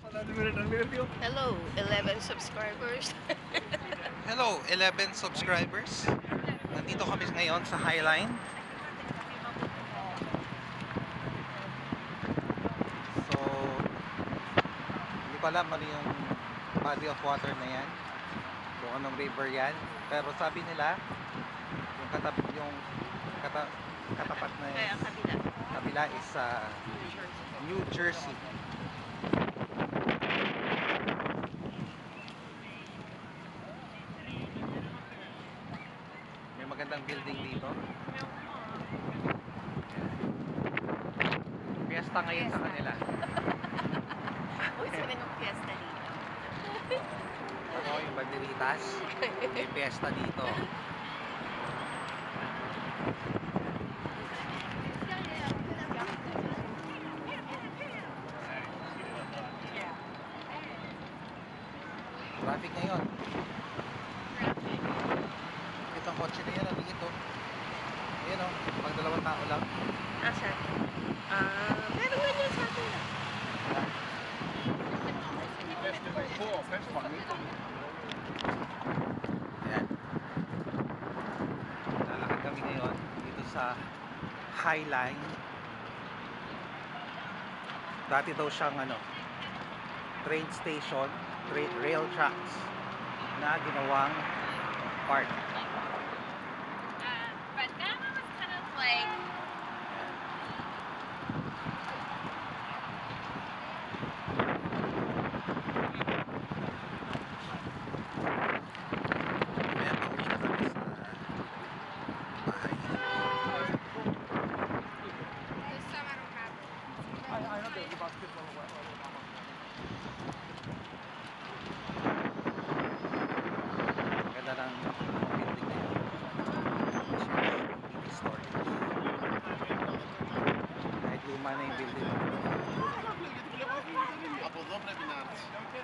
Hello, 11 subscribers. Hello, 11 subscribers. Nandito kami ngayon sa Highline. So, hindi ko alam ano yung body of water na yan. Kung anong river yan. Pero sabi nila, yung katapat na Kaya ang kabila. kabila is sa New Jersey. May magandang building dito. Fiesta ngayon sa kanila. Uy, sino yung fiesta dito? Ano yung banderitas? May fiesta dito. Traffic ngayon. Itong kotse na yan, ang liit oh. Ayan oh, pag dalawang tao lang. Asa? Meron nga yun sa atin na. Ayan. Lalakad kami ngayon dito sa Highline. Dati daw siyang train station, rail tracks na ginawang park. But that one was kind of like... Ayan, pauwi na kami sa bahay. This time I don't have it. Ganda ng building na yun. TV storage. Kahit luma na yung building. Από εδώ πρέπει να έρθεις.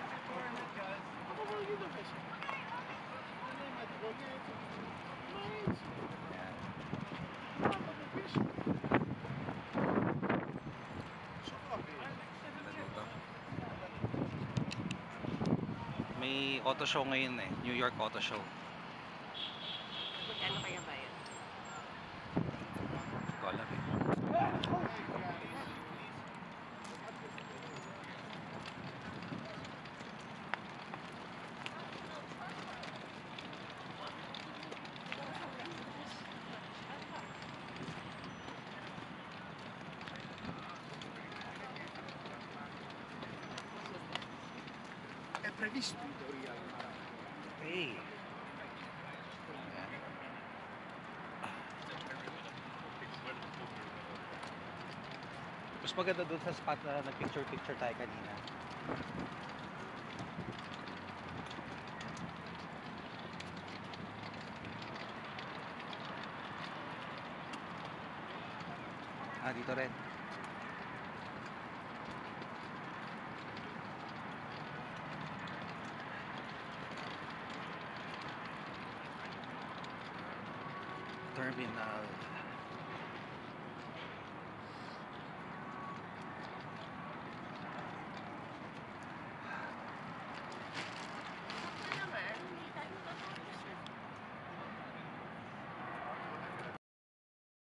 Ayan. Ganda dito. May auto show ngayon eh. New York Auto Show. Magkano kaya ba yun? Hindi ko alam eh. È previsto in teoria. Hey. Ayan. Mas maganda dun sa spot na nag-picture-picture tayo kanina. Dito rin. Terminal